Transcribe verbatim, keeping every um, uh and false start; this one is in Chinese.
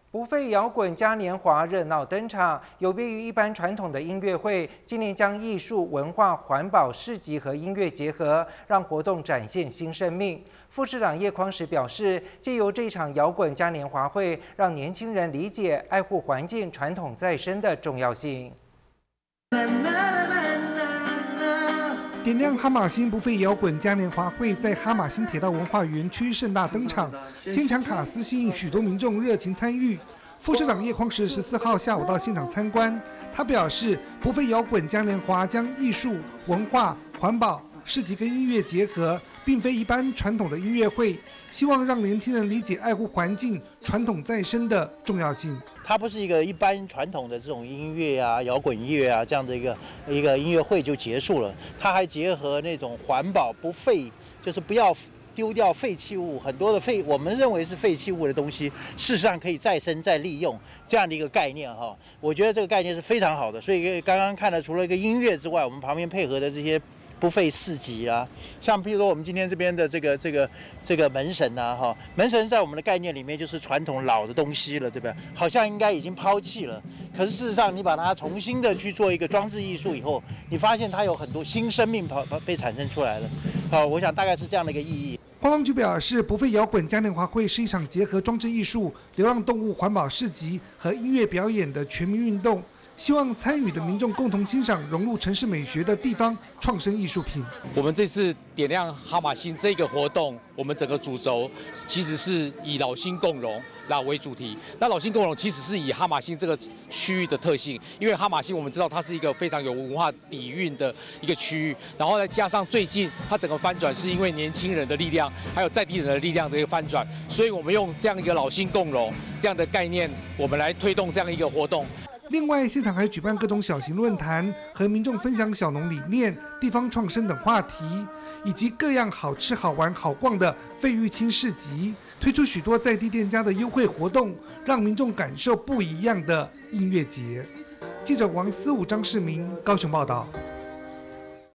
不费摇滚嘉年华热闹登场，有别于一般传统的音乐会，今年将艺术、文化、环保、市集和音乐结合，让活动展现新生命。副市长叶匡时表示，借由这场摇滚嘉年华会，让年轻人理解爱护环境、传统再生的重要性。 点亮哈马星不费摇滚嘉年华会在哈马星铁道文化园区盛大登场，坚强卡司吸引许多民众热情参与。副市长叶匡时十四号下午到现场参观，他表示，不费摇滚嘉年华将艺术、文化、环保、市集跟音乐结合，并非一般传统的音乐会，希望让年轻人理解爱护环境、传统再生的重要性。 它不是一个一般传统的这种音乐啊、摇滚乐啊这样的一个一个音乐会就结束了，它还结合那种环保不废，就是不要丢掉废弃物，很多的废我们认为是废弃物的东西，事实上可以再生再利用这样的一个概念哈。我觉得这个概念是非常好的，所以刚刚看了除了一个音乐之外，我们旁边配合的这些不费市集啊，像比如说我们今天这边的这个这个这个门神呐、啊，哈，门神在我们的概念里面就是传统老的东西了，对不对？好像应该已经抛弃了，可是事实上你把它重新的去做一个装置艺术以后，你发现它有很多新生命被产生出来了。好，我想大概是这样的一个意义。 观光局表示，不费摇滚嘉年华会是一场结合装置艺术、流浪动物环保市集和音乐表演的全民运动。希望参与的民众共同欣赏融入城市美学的地方创生艺术品。 我们这次点亮哈马星这个活动，我们整个主轴其实是以老星共融来为主题。那老星共融其实是以哈马星这个区域的特性，因为哈马星我们知道它是一个非常有文化底蕴的一个区域，然后再加上最近它整个翻转是因为年轻人的力量，还有在地人的力量的一个翻转，所以我们用这样一个老星共融这样的概念，我们来推动这样一个活动。 另外，现场还举办各种小型论坛，和民众分享小农理念、地方创生等话题，以及各样好吃、好玩、好逛的费玉清市集，推出许多在地店家的优惠活动，让民众感受不一样的音乐节。记者王思武、张世明高雄报道。